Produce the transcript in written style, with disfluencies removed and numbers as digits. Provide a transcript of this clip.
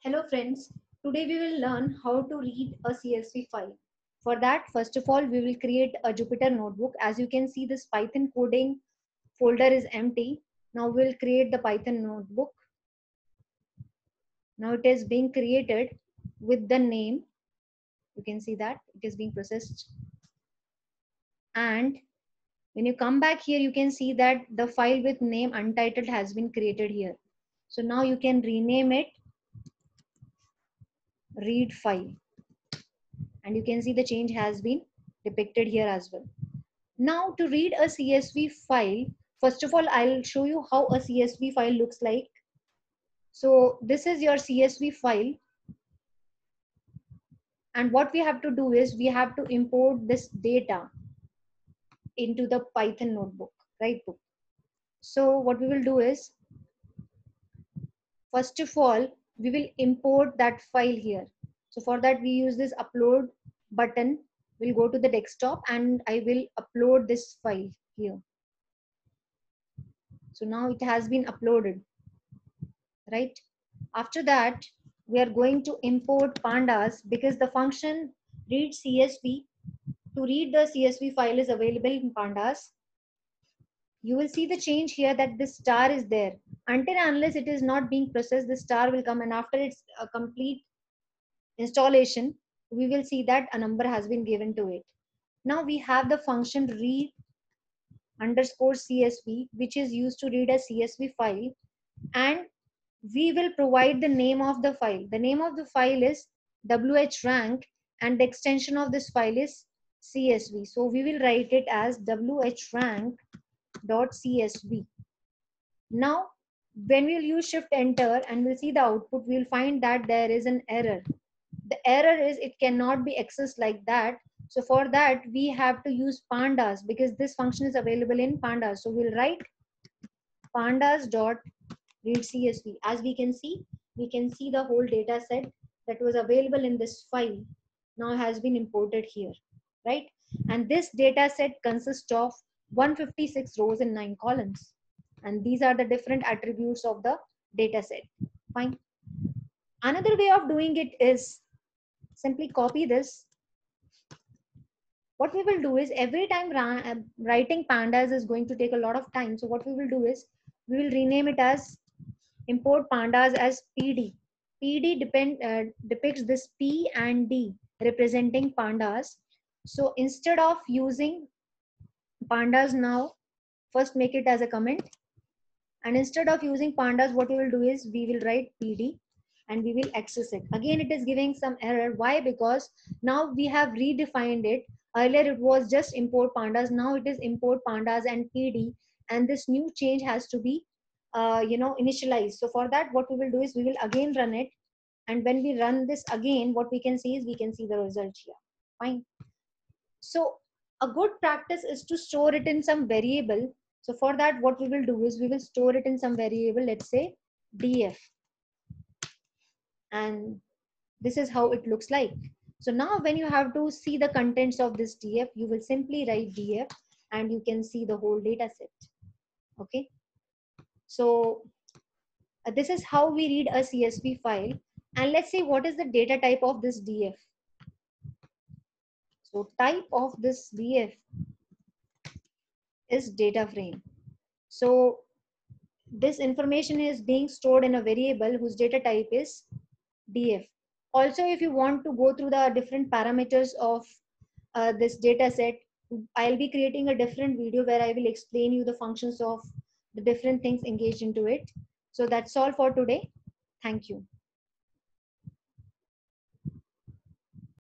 Hello friends, today we will learn how to read a CSV file. For that, first of all, we will create a Jupyter notebook. As you can see, this Python coding folder is empty. Now we'll create the Python notebook. Now it is being created with the name. You can see that it is being processed. And when you come back here, you can see that the file with name untitled has been created here. So now you can rename it read file. And you can see the change has been depicted here as well. Now to read a CSV file, first of all, I'll show you how a CSV file looks like. So this is your CSV file. And what we have to do is we have to import this data into the Python notebook, right? So what we will do is, first of all, we will import that file here. So for that, we use this upload button. We'll go to the desktop and I will upload this file here. So now it has been uploaded, right? After that, we are going to import pandas because the function read CSV, to read the CSV file is available in pandas. You will see the change here that this star is there. Until unless it is not being processed, the star will come, and after its complete installation, we will see that a number has been given to it. Now we have the function read underscore CSV, which is used to read a CSV file, and we will provide the name of the file. The name of the file is whrank and the extension of this file is CSV. So we will write it as whrank.csv. Now, when we'll use shift enter and we'll see the output, we'll find that there is an error. The error is it cannot be accessed like that. So for that, we have to use pandas because this function is available in pandas. So we'll write pandas.read CSV. As we can see the whole data set that was available in this file now has been imported here, right? And this data set consists of 156 rows and 9 columns. And these are the different attributes of the data set. Fine. Another way of doing it is simply copy this. What we will do is every time writing pandas is going to take a lot of time. So what we will do is we will rename it as import pandas as PD. PD depicts this P and D representing pandas. So instead of using pandas now, first make it as a comment. And instead of using pandas, what we will do is we will write PD and we will access it. Again, it is giving some error. Why? Because now we have redefined it. Earlier it was just import pandas. Now it is import pandas and PD. And this new change has to be initialized. So for that, what we will do is we will again run it. And when we run this again, what we can see is we can see the result here. Fine. So a good practice is to store it in some variable. So for that, what we will do is we will store it in some variable, let's say df. And this is how it looks like. So now when you have to see the contents of this df, you will simply write df and you can see the whole data set. Okay. So this is how we read a CSV file. And let's see what is the data type of this df. So type of this df is data frame. So this information is being stored in a variable whose data type is df. Also, if you want to go through the different parameters of this data set, I'll be creating a different video where I will explain you the functions of the different things engaged into it. So that's all for today. Thank you.